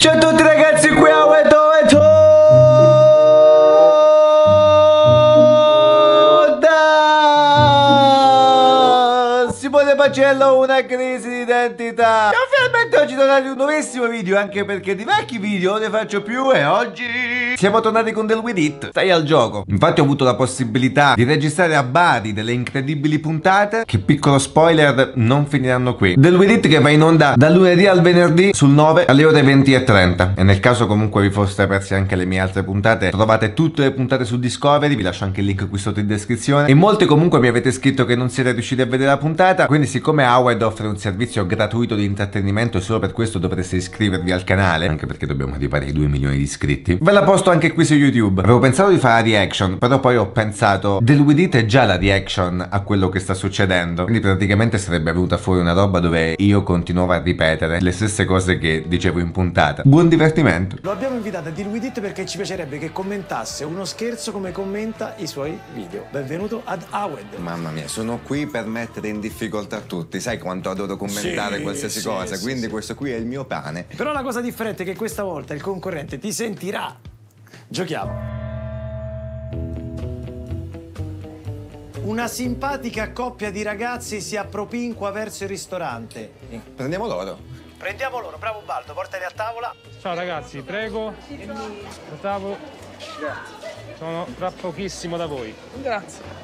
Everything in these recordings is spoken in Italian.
Ciao a tutti ragazzi, qui a Simone Pacello, una crisi di identità. E finalmente oggi tornati un nuovissimo video, anche perché di vecchi video non ne faccio più e oggi siamo tornati con Del With It. Stai al gioco. Infatti ho avuto la possibilità di registrare a Bari delle incredibili puntate che, piccolo spoiler, non finiranno qui. Del With It che va in onda dal lunedì al venerdì sul 9 alle ore 20:30. E nel caso comunque vi foste persi anche le mie altre puntate, trovate tutte le puntate su Discovery, vi lascio anche il link qui sotto in descrizione. E molti comunque mi avete scritto che non siete riusciti a vedere la puntata, quindi siccome Awed offre un servizio gratuito di intrattenimento e solo per questo dovreste iscrivervi al canale, anche perché dobbiamo arrivare ai 2 milioni di iscritti, ve la posto anche qui su YouTube. Avevo pensato di fare la reaction, però poi ho pensato Del With It è già la reaction a quello che sta succedendo, quindi praticamente sarebbe venuta fuori una roba dove io continuavo a ripetere le stesse cose che dicevo in puntata. Buon divertimento. Lo abbiamo invitato a Del With It perché ci piacerebbe che commentasse uno scherzo come commenta i suoi video. Benvenuto ad Awed. Mamma mia, sono qui per mettere in difficoltà tutti. Sai quanto adoro commentare qualsiasi cosa, quindi questo qui è il mio pane. Però la cosa differente è che questa volta il concorrente ti sentirà. Giochiamo. Una simpatica coppia di ragazzi si appropinqua verso il ristorante. Prendiamo loro. Prendiamo loro, bravo Baldo, portali a tavola. Ciao ragazzi, prego. Lo tavolo. Sono tra pochissimo da voi. Grazie.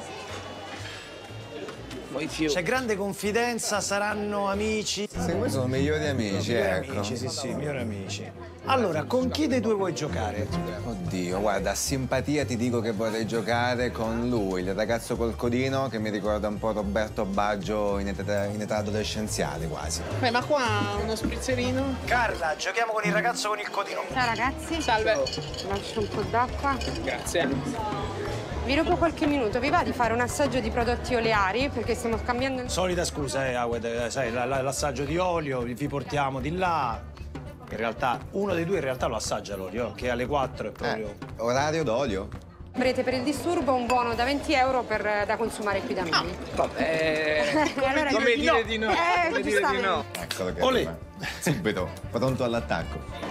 C'è grande confidenza, saranno amici. Secondo me sono migliori amici, ecco. Amici, sì, migliori amici. Allora, con chi dei due vuoi giocare? Oddio, guarda, a simpatia ti dico che vorrei giocare con lui, il ragazzo col codino che mi ricorda un po' Roberto Baggio in età adolescenziale quasi. Beh, ma qua uno sprizzerino? Carla, giochiamo con il ragazzo con il codino. Ciao ragazzi. Salve. Lascio un po' d'acqua. Grazie. Vi rubo qualche minuto, vi va di fare un assaggio di prodotti oleari? Perché stiamo scambiando... Solita scusa, Awed, sai, l'assaggio di olio, vi portiamo di là. In realtà, uno dei due in realtà lo assaggia l'olio, che alle 4 è proprio... Orario d'olio. Avrete per il disturbo un buono da 20 euro da consumare qui da noi. Vabbè. Allora, Come dire di no? Come dire di no? Eccolo che Olè. arriva. Subito, pronto all'attacco.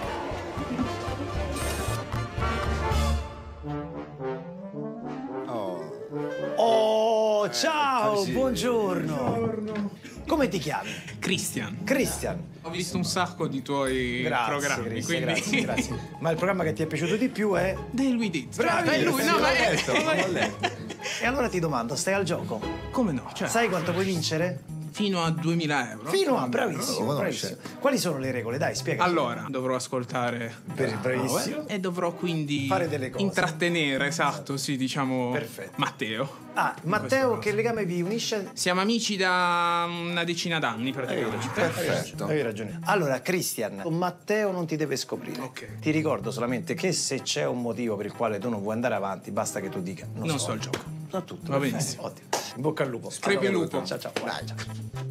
Oh, ciao, buongiorno. Come ti chiami? Cristian, Christian. ho visto un sacco di tuoi Grazie, programmi, Christian, quindi... grazie. Ma il programma che ti è piaciuto di più è... Del With It. Bravi! È lui, no, ma è... E allora ti domando, stai al gioco? Come no? Cioè, Sai quanto puoi vincere? fino a 2000 euro. Fino a, bravissimo, Lo bravissimo. Quali sono le regole? Dai, spiega. Allora, dovrò ascoltare Bravissimo. e dovrò quindi Fare delle cose. intrattenere, esatto, sì, diciamo, Perfetto. Matteo. Ah, Matteo, che legame vi unisce? Siamo amici da una decina d'anni praticamente. Perfetto. Avevi ragione. Allora, Christian, Matteo non ti deve scoprire. Ok. Ti ricordo solamente che se c'è un motivo per il quale tu non vuoi andare avanti, basta che tu dica. Non so il gioco. So tutto. Va perfetto, benissimo. Ottimo. In bocca al lupo. Crepi Allora, lupo. Ciao, ciao. Vai, ciao.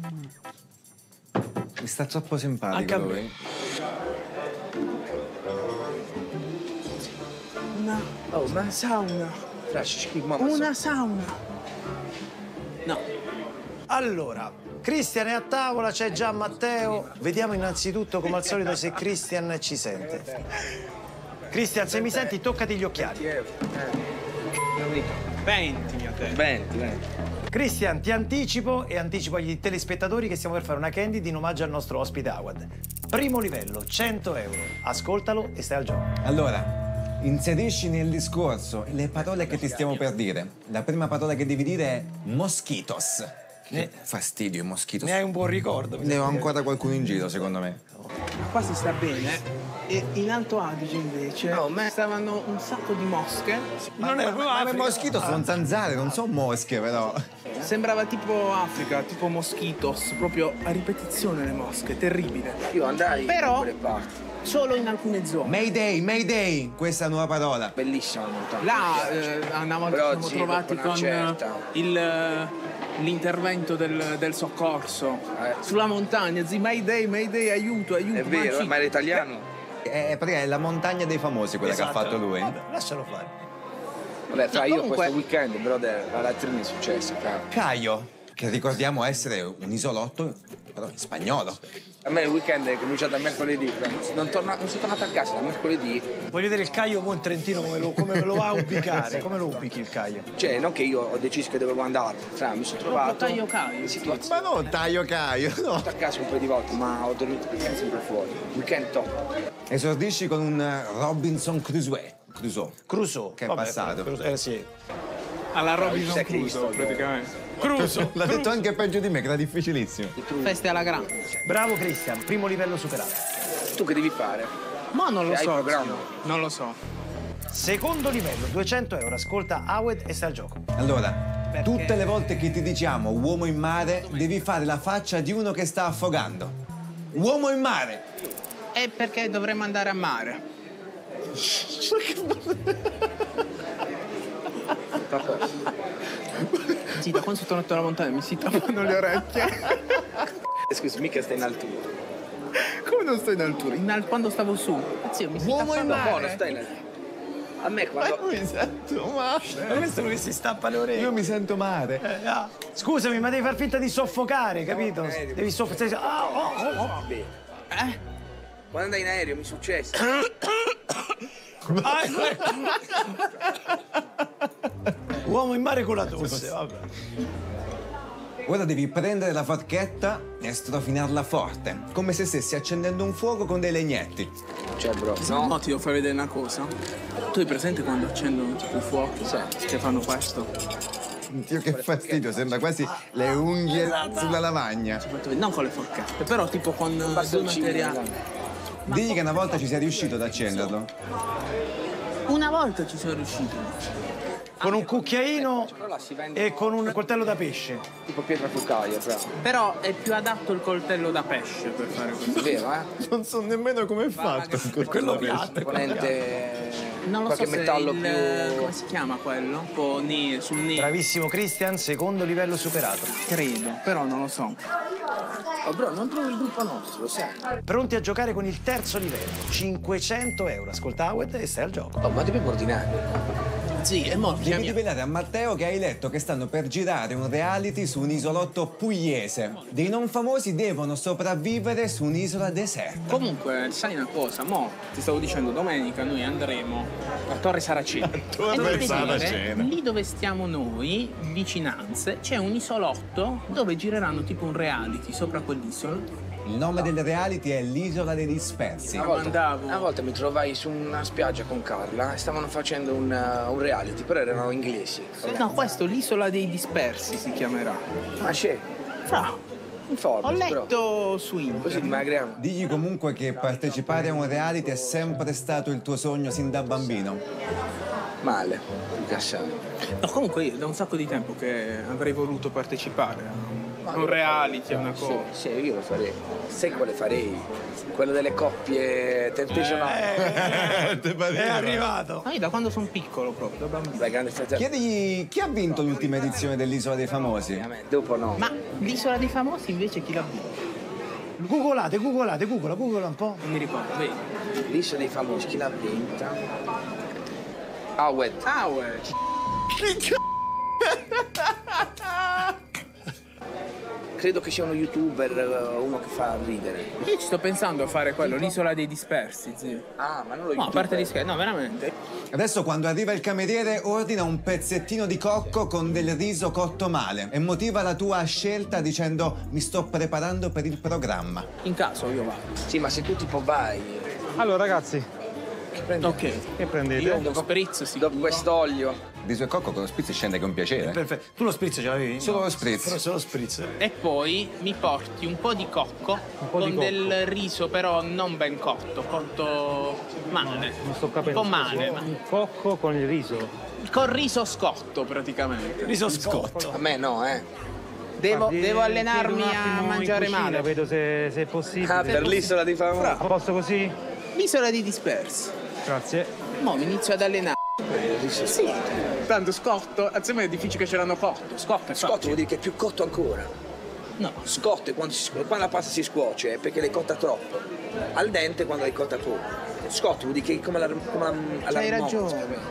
Mi sta troppo simpatico Anche a me. lui. Una sauna. Una sauna. No. Allora, Christian è a tavola, c'è già Matteo. Vediamo innanzitutto, come al solito, se Christian ci sente. Christian, se mi senti, toccati gli occhiali. 20 mia te. 20. Christian, ti anticipo e anticipo agli telespettatori che stiamo per fare una candid in omaggio al nostro ospite Awed. Primo livello, 100 euro. Ascoltalo e stai al gioco. Allora, inserisci nel discorso le parole che ti stiamo per dire. La prima parola che devi dire è mosquitos. Che fastidio, mosquitos. Ne hai un buon ricordo. Ne ho ancora qualcuno in giro, secondo me. Qua si sta bene. E in Alto Adige invece stavano un sacco di mosche. Non è Ma i mosquitos sono zanzare, non sono mosche, però. Sembrava tipo Africa, tipo mosquitos, proprio a ripetizione le mosche, terribile. Io andai Però- da quelle parti. Solo in alcune zone. Mayday, Mayday, questa è una nuova parola. Bellissima la montagna. Là andavamo, Però, siamo sì, trovati dopo una con certa. l'intervento del soccorso. Sulla montagna, Mayday, Mayday, aiuto, aiuto. È vero, ma era italiano? È la montagna dei famosi quella che ha fatto lui. Vabbè, lascialo fare. Vabbè, fra No, io comunque- questo weekend, brother, alla Trini è successo, fra. Caio, che ricordiamo essere un isolotto, però in spagnolo. A me il weekend è cominciato a mercoledì, non sono tornato a casa da mercoledì. Vuoi vedere il Caio mo in Trentino come lo va a ubicare? Come lo ubichi il Caio? Cioè, non che io ho deciso che dovevo andare, mi sono trovato Taglio Caio. in situazione. Ma non taglio Caio, no. Sono a casa un paio di volte, ma ho dormito sempre fuori. Weekend top. Esordisci con un Robinson Crusoe. Crusoe. Che è Vabbè, passato. Sì. Alla Robinson Sei Crusoe, Cristo, praticamente. Crusoe. L'ha detto anche peggio di me, che era difficilissimo. Feste alla grande. Bravo Christian, primo livello superato. Tu che devi fare? Ma non lo Hai so. programma? Non lo so. Secondo livello, 200 euro. Ascolta Awed e sta al gioco. Allora, tutte le volte che ti diciamo uomo in mare, devi fare la faccia di uno che sta affogando. Uomo in mare! È perché dovremmo andare a mare. Sì, da quando sono tornato alla montagna mi si tappano le orecchie. Scusi, mica stai in altura. Come non sto in altura? Quando stavo su. Zio, mi si Uomo in tappano No, non mare. stai in altura. A me quando... mi sento male. Ma questo che si stappa le orecchie. Io mi sento male. Scusami, ma devi far finta di soffocare, capito? Devi soffocare. Quando andai in aereo mi è successo. Uomo in mare con la tosse, vabbè. Ora devi prendere la forchetta e strofinarla forte, come se stessi accendendo un fuoco con dei legnetti. Cioè, bro, No, no. ti devo far vedere una cosa. Tu hai presente quando accendono tipo i fuochi? Che fanno questo? Dio, che fastidio, sembra quasi le unghie sulla lavagna. Non con le forchette, però tipo con due materiali. Digli che una volta ci sei riuscito ad accenderlo. Una volta ci sono riuscito. Con un cucchiaino Però là si vende e con un coltello da pesce. tipo pietra cuccaia, però. Però è più adatto il coltello da pesce per fare questo. È vero, Non so nemmeno come è fatto. Quello piatto. Componente... Non lo so qualche se metallo il... più... come si chiama quello? Un po' sul nero. Bravissimo Christian, secondo livello superato. Credo, però non lo so. Oh, bro, non trovi il gruppo nostro, lo sai. Pronti a giocare con il terzo livello, 500 euro. Ascolta Awed e stai al gioco. Oh, ma dobbiamo ordinare. Sì, è morto. Devi rivelare a Matteo che hai letto che stanno per girare un reality su un isolotto pugliese. Dei non famosi devono sopravvivere su un'isola deserta. Comunque, sai una cosa, mo ti stavo dicendo domenica noi andremo a Torre Saraceno. E dovete dire, lì dove stiamo noi, vicinanze, c'è un isolotto dove gireranno tipo un reality sopra quell'isola. Il nome del reality è l'Isola dei Dispersi. Andavo. Una volta mi trovai su una spiaggia con Carla e stavano facendo un reality, però erano inglesi. No, questo l'isola dei dispersi si chiamerà. Ma c'è, Fra, informa, ho letto su così internet. dimagriamo. Digli comunque che partecipare a un reality è sempre stato il tuo sogno sin da bambino. Male, più cassano. No, comunque io da un sacco di tempo che avrei voluto partecipare a un reality, a una cosa. Sì, io lo farei. Sai quale farei? Quello delle coppie Temptation Island. È arrivato. Ma io da quando sono piccolo proprio, da bambino. Dai, grande fratello. Chiedigli chi ha vinto l'ultima edizione dell'Isola dei Famosi. Dopo no. Ma l'isola dei famosi invece chi l'ha vinto? Googla un po'. Non mi ricordo, vedi? L'isola dei famosi, chi l'ha vinta? Awed. Ah, uè. Credo che sia uno youtuber, uno che fa ridere. Io ci sto pensando a fare quello, l'isola dei dispersi, zio. Ah, ma non lo No, a parte gli scherzi, no, veramente. Adesso quando arriva il cameriere ordina un pezzettino di cocco con del riso cotto male e motiva la tua scelta dicendo mi sto preparando per il programma. In caso io vado. Sì, ma se tu tipo vai... Allora ragazzi, Ok. che prendete? Io lo sprizzo, sì. Dopo quest'olio... Riso e cocco con lo spritz scende con piacere. Perfetto. Tu lo spritz ce l'avevi? Solo lo Però spritz. solo spritz. E poi mi porti un po' di cocco con del riso però non ben cotto male. Non sto capendo. Un po' male. ma- Un cocco con il riso. Con riso scotto praticamente. Riso scotto. A me no, Devo Chiedo allenarmi un a attimo in mangiare cucina, male. Vedo se è possibile. Ah, per l'isola dei famosi. A posto così? L'isola dei dispersi. Grazie. Mo' mi inizio ad allenare. Sì. Tanto scotto, insieme è difficile che ce l'hanno cotto. Scotto è Scotto vuol facile. dire che è più cotto ancora. No. Scotto è quando la pasta si scuoce, è perché l'hai cotta troppo. Al dente quando l'hai cotta poco. Scotto vuol dire che è come Hai all'armonia. ragione.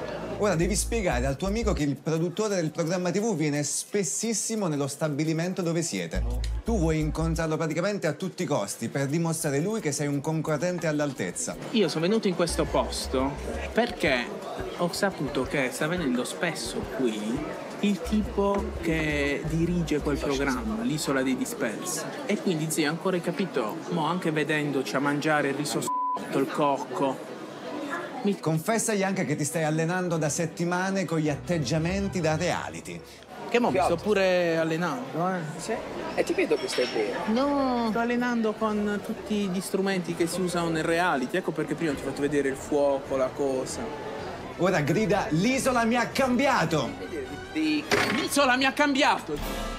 Ora devi spiegare al tuo amico che il produttore del programma TV viene spessissimo nello stabilimento dove siete. Tu vuoi incontrarlo praticamente a tutti i costi per dimostrare lui che sei un concorrente all'altezza. Io sono venuto in questo posto perché ho saputo che sta venendo spesso qui il tipo che dirige quel programma, l'Isola dei Dispersi. E quindi, zio, ancora hai capito? Mo anche vedendoci a mangiare il riso sotto il cocco. Confessagli anche che ti stai allenando da settimane con gli atteggiamenti da reality. Che mo mi sto pure allenando, Sì. E ti vedo che stai bene. No, sto allenando con tutti gli strumenti che si usano nel reality. Ecco perché prima ti ho fatto vedere il fuoco, la cosa. Ora grida: l'isola mi ha cambiato! L'isola mi ha cambiato!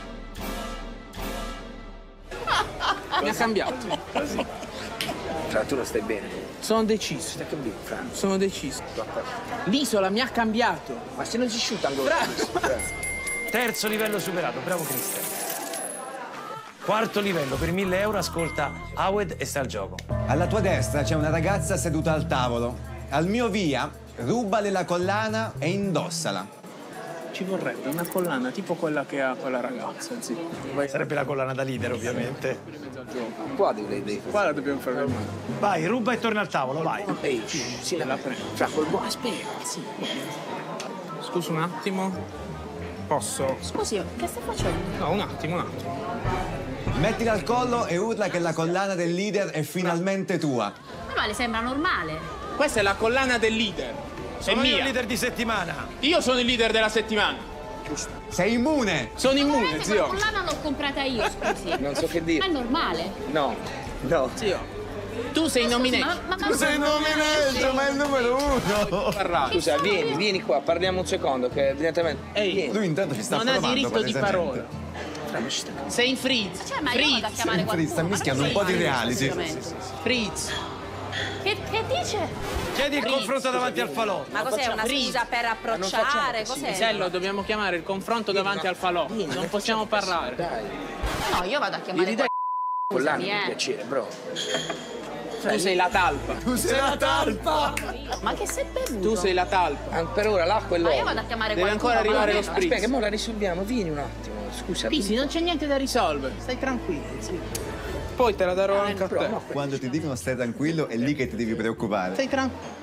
Mi ha cambiato. Fra, tu non stai bene. Sono deciso. Stai capendo, Fra? Sono deciso. L'isola mi ha cambiato. Ma se non si sciuta ancora. Terzo livello superato, bravo Cristian. Quarto livello, per 1.000 euro ascolta Awed e sta al gioco. Alla tua destra c'è una ragazza seduta al tavolo. Al mio via, rubale la collana e indossala. Ci vorrebbe una collana tipo quella che ha quella ragazza, zio. Sarebbe la collana da leader, ovviamente. Qua devi. Qua la dobbiamo fare. Vai, ruba e torna al tavolo, vai. Ehi, sì, La prendo. Fra, col buon. Aspetta, sì. Scusa un attimo. Posso? Scusi, che stai facendo? No, un attimo. Mettila al collo e urla che la collana del leader è finalmente tua. Ma le sembra normale? Questa è la collana del leader. Sono è io mia. il leader di settimana. Io sono il leader della settimana. Sei immune! Sono immune, La zio. collana l'ho comprata io, scusi. Non so che dire. Ma è normale. No. Zio. Tu sei nominato. Tu sei nominato, ma è il numero uno! Parlare. Scusa, vieni qua, parliamo un secondo, che evidentemente. Ehi, Lui intanto ci sta non ha provando, diritto di palesemente. parola. Sei in freeze. Cioè, ma io vado a chiamare Sì, qualcuno. sta mischiando Ma un po' di che reality. Freeze. Che dice? Chiedi il confronto davanti al falò. Ma cos'è, una scusa per approcciare? Cos'è? Pisello, dobbiamo chiamare il confronto davanti al falò. Non possiamo parlare. Dai. No, io vado a chiamare Gli dai collana, Scusami, per piacere, bro. Tu sei la talpa. Tu sei la talpa! Ma che sei bevuto? Tu sei la talpa. Per ora l'acqua è Ma l'olio. io vado a chiamare Deve qualcuno. ancora arrivare ma- lo spritz. Aspetta, che mo la risolviamo, vieni un attimo. Scusa. Pisi, non c'è niente da risolvere. Stai tranquillo. Poi te la darò anche a te. Quando ti dicono stai tranquillo, è lì che ti devi preoccupare. Stai tranquillo.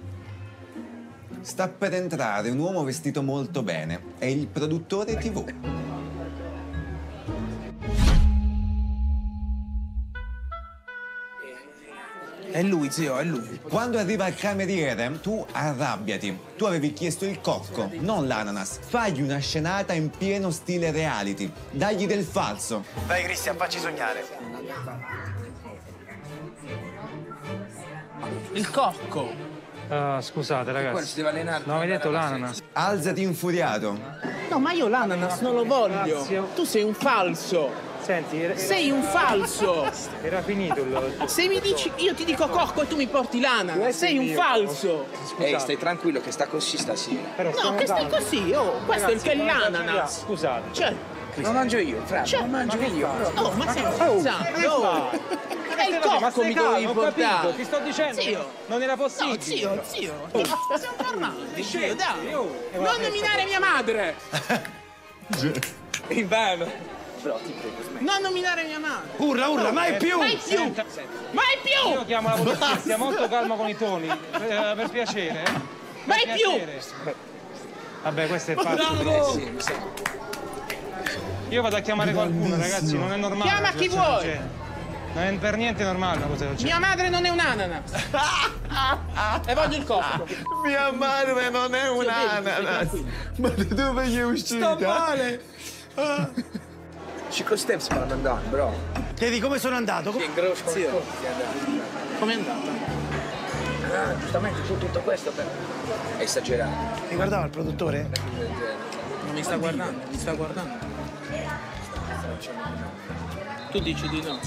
Sta per entrare un uomo vestito molto bene. È il produttore TV. È lui, zio, è lui. Quando arriva il cameriere, tu arrabbiati. Tu avevi chiesto il cocco, non l'ananas. Fagli una scenata in pieno stile reality. Dagli del falso. Vai Cristian, facci sognare. Il cocco. Scusate Quello ragazzi. si deve allenare. Non avete detto l'ananas? Alzati infuriato. No, ma io l'ananas non lo voglio. Grazie. Tu sei un falso. Senti, Sei un falso. era finito il... Se mi dici, io ti dico cocco e tu mi porti l'ananas. Sei un falso. Ehi, stai tranquillo che sta così stasera. Però No, che stai così, oh. Questo è il che è l'ananas. Scusate. Cioè, Lo mangio io, Fra, lo mangio io. oh, ma sei scherzando? Oh. È il cocco mi dovevi ho capito, portare. ti sto dicendo. Zio. Non era No, possibile. zio. Di cosa stiamo parlando? Zio, dai. Non nominare mia madre. Inverno. Però ti prego, smetti. Non nominare mia madre. Urla, mai più! Mai più. Mai Io più. chiamo la polizia, stia molto calmo con i toni. Per piacere. Mai Per più. piacere. Vabbè, questo è fatto. Sì, mi sa. Io vado a chiamare qualcuno, ragazzi, non è normale. Chiama una chi situazione vuoi. del genere. Non è per niente normale una cosa del genere. Mia madre non è un ananas. E voglio il cocco. Mia madre non è un ananas. Ma da dove gli è uscita? Sta male. Chico Steps stanno andando, bro. Chiedi come sono andato? Che grosso Zio. con ti è andato. Com'è andata? Ah, giustamente tu tutto questo per... È esagerato. Ti guardava il produttore? Non mi sta guardando, mi sta guardando. Tu dici di no.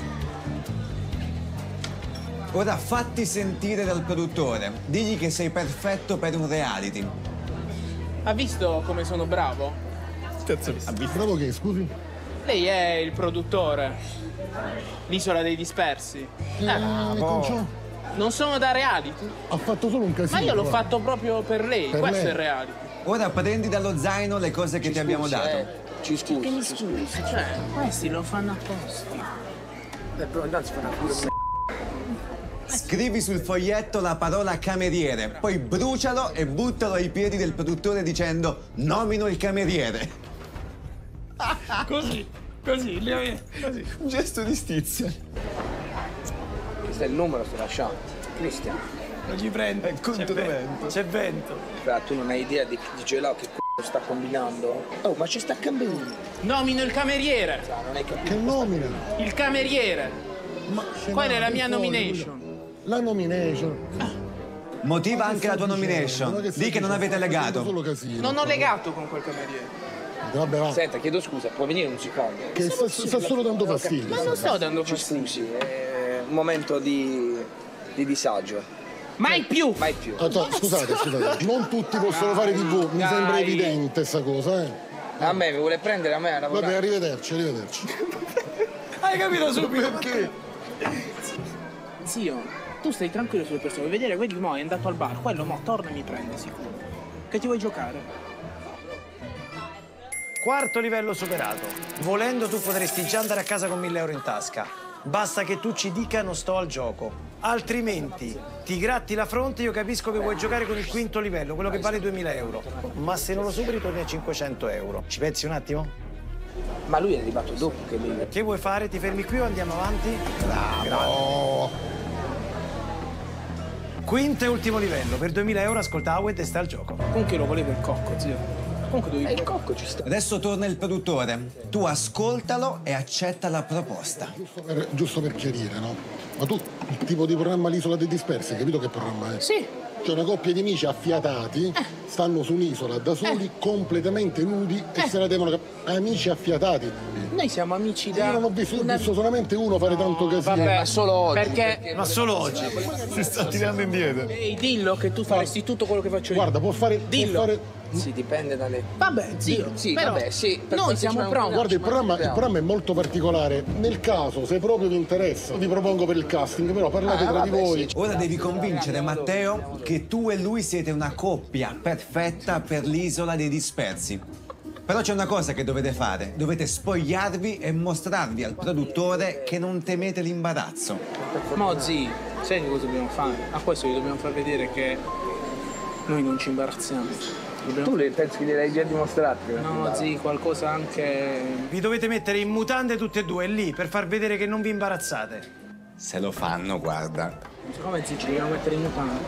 Ora fatti sentire dal produttore. Digli che sei perfetto per un reality. Ha visto come sono bravo? Bravo che, scusi? Lei è il produttore. L'Isola dei Dispersi. Concio? Non sono da reality. Ha fatto solo un casino. Ma io l'ho guarda. fatto proprio per lei. Per Questo lei. è il reality. Ora prendi dallo zaino le cose che ti abbiamo dato. Ci scusi. Che mi scusi, cioè, questi lo fanno apposta. Però intanto si fa una pure. Scrivi sul foglietto la parola cameriere, poi brucialo e buttalo ai piedi del produttore dicendo nomino il cameriere. Così, così. Un gesto di stizia. Questo è il numero, sto lasciando. Cristian. Non gli prende. È conto di vento. C'è vento. Fra, tu non hai idea di Gelao che c***o sta combinando? Oh, ma ci sta cambiando. Nomino il cameriere. Non hai capito. Che nomina? Il cameriere. Ma Quella è la mia nomination. La nomination. Motiva anche la tua nomination. Di che non avete legato. Solo casino. Non ho legato con quel cameriere. Vabbè, va. Senta, chiedo scusa, può venire un secondo? Che sta solo dando fastidio. Ma non sto dando Ci fastidio. scusi, è un momento di disagio. Mai più. Mai più. Scusate. Non tutti possono fare TV. Mi Dai. sembra evidente sta cosa, eh. A me, mi vuole prendere a me a lavorare? Vabbè, arrivederci. Hai capito subito perché? Zio, tu stai tranquillo sulle persone. Vedere, vedi, mo è andato al bar. Quello mo torna e mi prende sicuro. Che ti vuoi giocare? Quarto livello superato. Volendo tu potresti già andare a casa con 1.000 euro in tasca. Basta che tu ci dica non sto al gioco. Altrimenti ti gratti la fronte e io capisco che vuoi giocare con il quinto livello, quello che vale 2.000 euro. Ma se non lo superi torni a 500 euro. Ci pensi un attimo? Ma lui è arrivato dopo che lui... Che vuoi fare? Ti fermi qui o andiamo avanti? Bravo. Quinto e ultimo livello. Per 2.000 euro ascolta Awed e sta al gioco. Comunque lo volevo il cocco, zio. Comunque dovevi... il cocco ci sta. Adesso torna il produttore. Tu ascoltalo e accetta la proposta. Giusto per chiarire, no? Ma tu, il tipo di programma L'Isola dei Dispersi, hai capito che programma è? Sì. C'è una coppia di amici affiatati, stanno su un'isola da soli, completamente nudi e se la devono amici affiatati. Noi siamo amici da... Io non ho visto solamente uno fare tanto casino. Vabbè, Ma solo oggi. Perché... Ma solo oggi. Si sta tirando indietro. Ehi, dillo che tu faresti tutto quello che faccio io. Guarda, può fare... Dillo. Sì, dipende dalle... Vabbè, zio. Sì, però vabbè, sì. Per noi siamo partecipare a un pronti. Guarda, il programma è molto particolare. Nel caso, se proprio vi interessa, vi propongo per il casting, però parlate tra di voi. Ora devi convincere Matteo che tu e lui siete una coppia perfetta per l'Isola dei Dispersi. Però c'è una cosa che dovete fare. Dovete spogliarvi e mostrarvi al produttore che non temete l'imbarazzo. Mo, zio, sai che cosa dobbiamo fare? A questo gli dobbiamo far vedere che noi non ci imbarazziamo. Tu pensi che l'hai già dimostrato? No, zii, qualcosa anche... Vi dovete mettere in mutande tutte e due lì per far vedere che non vi imbarazzate. Se lo fanno, guarda. Come zii, ci dobbiamo mettere in mutande?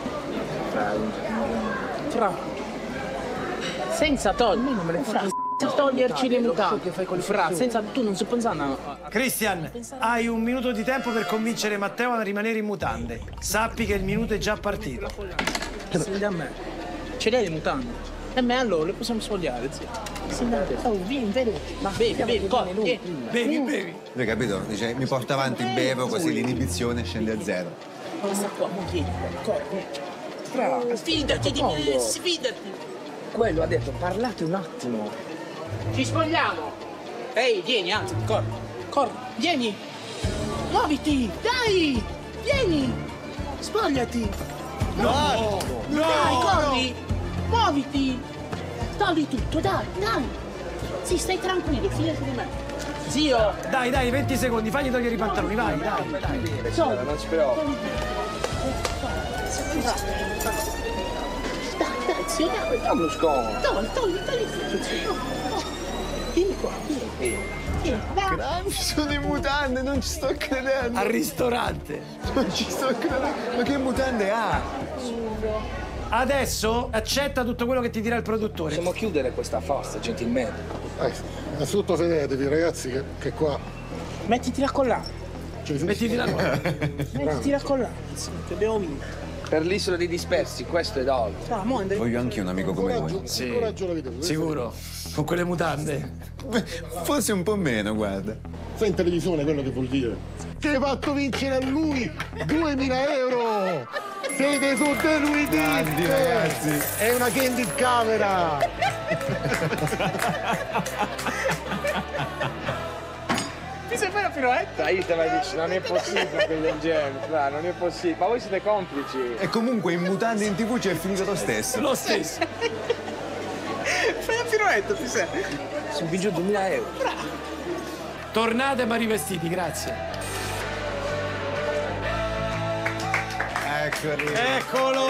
Fra. Senza toglierci le mutande. Fra, senza... Tu non sei pensando a... Cristian, hai 1 minuto di tempo per convincere Matteo a rimanere in mutande. Sappi che il minuto è già partito. Sì, da me. Ce l'hai le mutande? E me allora le possiamo spogliare, zio. Sì, oh, vieni, veloce. Ma bevi, corri, Bevi. Lui, capito? Dice, mi porto avanti il bevo così l'inibizione scende a zero. Questa qua, mo vieni, corri. Fra, fidati di me, sfidati. Quello ha detto, parlate un attimo. Ci spogliamo. Ehi, vieni, anzi, corri, vieni. Muoviti, dai, vieni. Spogliati. No! Dai, corri, muoviti. Togli tutto, dai. Sì, stai tranquillo, fidati di me. Zio. Dai, 20 secondi, fagli togliere i pantaloni, vai. Non si preoccupi. Dai, zio, dai. Dammi lo scomodo. Togli. Vieni qua, vieni. Grandi, sono in mutande, non ci sto credendo. Al ristorante. Non ci sto credendo. Ma che mutande ha? Adesso accetta tutto quello che ti dirà il produttore. Possiamo chiudere questa fasta, gentilmente. Innanzitutto sedetevi, ragazzi, che qua... Mettiti a collare. Mettiti la cosa. Mettiti a collare. Che abbiamo vinto. Per l'Isola dei Dispersi, questo è d'altro. Voglio anche un amico come voi. Sì, sicuro. Con quelle mutande. Beh, forse un po' meno, guarda. Sai in televisione quello che vuol dire? Che hai fatto vincere a lui 2.000 euro! Siete su The Lui Grandi, ragazzi. È una candid camera! se fai la piroetta. Io te la dici, non è possibile che del genere, non è possibile. Ma voi siete complici. E comunque in mutande in TV c'è finito lo stesso. Lo stesso. Fai la piroetta, ti serve. Sono giù 2000 euro. Bravo. Tornate ma rivestiti, grazie. Eccoli. Eccolo!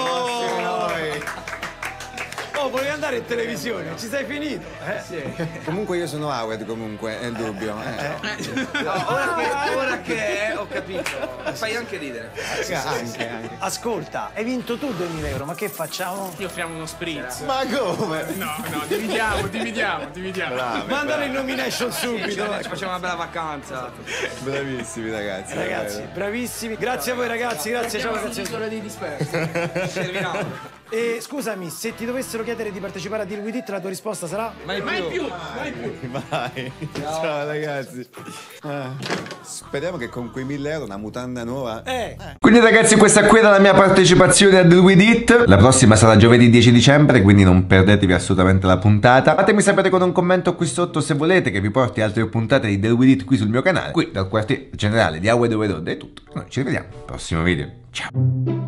Oh, volevi andare in televisione, ci sei finito? Sì. Comunque io sono Howard, comunque, è il dubbio. No, ora che ho capito, fai anche ridere. Anche. Ascolta, hai vinto tu 2000 euro, ma che facciamo? Ti offriamo uno spritz. Ma come? No, dividiamo. Mandalo in nomination subito. Ci facciamo una bella vacanza. Bravissimi ragazzi. Ragazzi, bravissimi. Grazie a voi ragazzi, grazie, ciao ragazzi. L'isola dei dispersi. Serviamo. E scusami, se ti dovessero chiedere di partecipare a Deal With It, la tua risposta sarà? Mai più. Vai. Ciao ragazzi. Speriamo che con quei 1000 euro una mutanda nuova. Quindi ragazzi, questa qui era la mia partecipazione a Deal With It. La prossima sarà giovedì 10 dicembre, quindi non perdetevi assolutamente la puntata. Fatemi sapere con un commento qui sotto se volete che vi porti altre puntate di Deal With It qui sul mio canale. Qui dal quartiere generale di Howard è tutto. Noi ci rivediamo al prossimo video. Ciao.